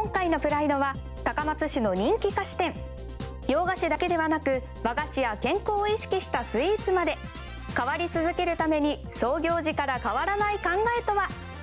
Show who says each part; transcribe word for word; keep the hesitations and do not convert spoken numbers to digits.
Speaker 1: 今回のプライドは高松市の人気菓子店。洋菓子だけではなく和菓子や健康を意識したスイーツまで変わり続けるために創業時から変わらない考えとは。